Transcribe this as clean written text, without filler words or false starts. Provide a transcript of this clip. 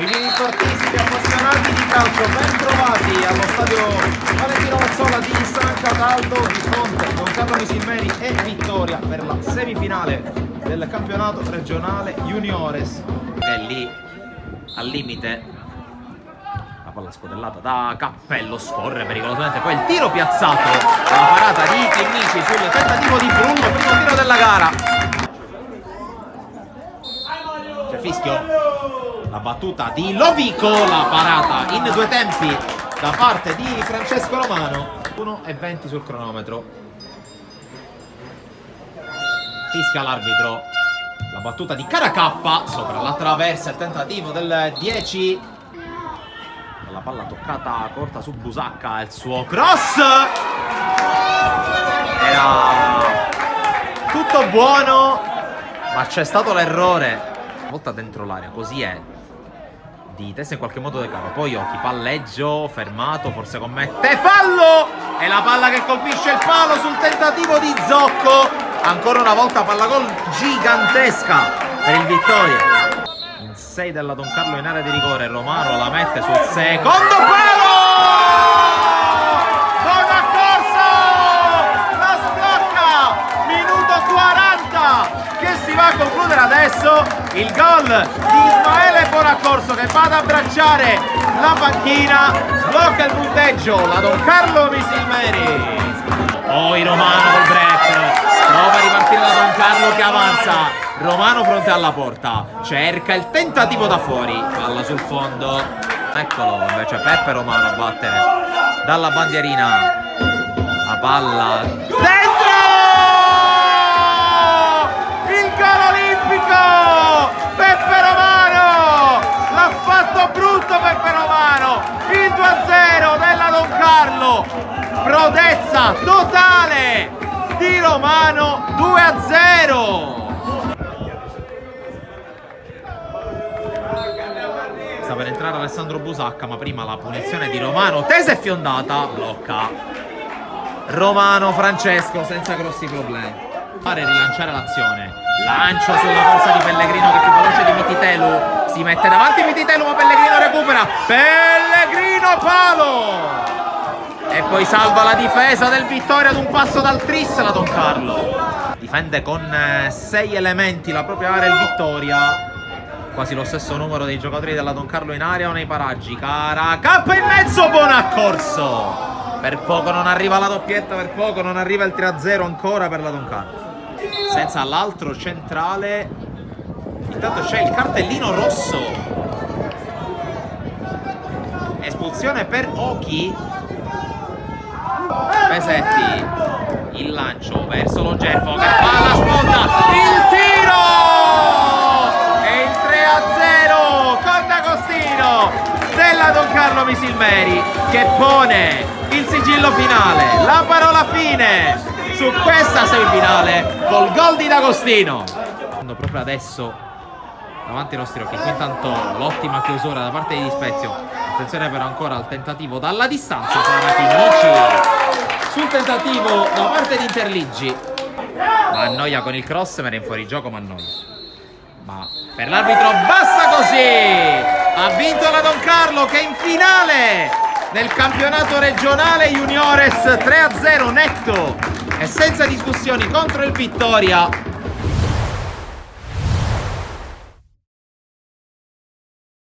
Amici sportisti appassionati di calcio, ben trovati allo stadio Valentino Mazzola di San Cataldo di Fronte. Don Carlo Misilmeri e vittoria per la semifinale del campionato regionale Juniores. È lì al limite, la palla scodellata da Cappello, scorre pericolosamente, poi il tiro piazzato, la parata di Chinnici sul tentativo di Bruno, primo tiro della gara. C'è fischio. La battuta di Lovico, la parata in due tempi da parte di Francesco Romano. 1:20 sul cronometro. Fischia l'arbitro. La battuta di Caracappa sopra la traversa, il tentativo del 10. La palla toccata corta su Busacca, il suo cross. Era tutto buono, ma c'è stato l'errore. Una volta dentro l'area, così è. Di testa in qualche modo De Caro, poi occhi, palleggio, fermato, forse commette fallo e la palla che colpisce il palo sul tentativo di Zocco. Ancora una volta palla gol gigantesca per il Vittoria. In 6 della Don Carlo in area di rigore, Romano la mette sul secondo palo. Buona corsa, la sblocca, minuto 40 che si va a concludere adesso. Il gol di Ismaele Bonaccorso che va ad abbracciare la panchina, sblocca il punteggio, la Don Carlo Misilmeri. Poi Romano col break, prova a ripartire la Don Carlo che avanza. Romano fronte alla porta, cerca il tentativo da fuori, palla sul fondo. Eccolo invece Peppe Romano a battere dalla bandierina. La palla dentro! Il gol olimpico! Peppe Romano! L'ha fatto brutto Peppe Romano! Il 2-0 della Don Carlo! Prodezza totale di Romano, 2-0! Sta per entrare Alessandro Busacca, ma prima la punizione di Romano, tesa e fiondata, blocca Romano Francesco senza grossi problemi. Fare rilanciare l'azione, lancio sulla corsa di Pellegrino che è più veloce di Mititelu, si mette davanti Mititelu ma Pellegrino recupera, Pellegrino palo e poi salva la difesa del Vittoria ad un passo dal tris la Don Carlo. Difende con 6 elementi la propria area il Vittoria, quasi lo stesso numero dei giocatori della Don Carlo in area o nei paraggi. Caracappa in mezzo, Bonaccorso, per poco non arriva la doppietta, per poco non arriva il 3-0 ancora per la Don Carlo. Senza l'altro centrale, intanto c'è il cartellino rosso, espulsione per Ochi. Pesetti, il lancio verso lo Gerfo che fa la sponda, il tiro e il 3-0 con D'Agostino della Don Carlo Misilmeri che pone il sigillo finale, la parola fine su questa semifinale col gol di D'Agostino. Proprio adesso davanti ai nostri occhi, qui intanto l'ottima chiusura da parte di Di Spezio. Attenzione però ancora al tentativo dalla distanza per Chinnici, sul tentativo da parte di Interliggi. Mannoia con il cross, ma era in fuorigioco Mannoia, ma per l'arbitro basta così. Ha vinto la Don Carlo che è in finale nel campionato regionale Juniores, 3-0 netto e senza discussioni contro il Vittoria.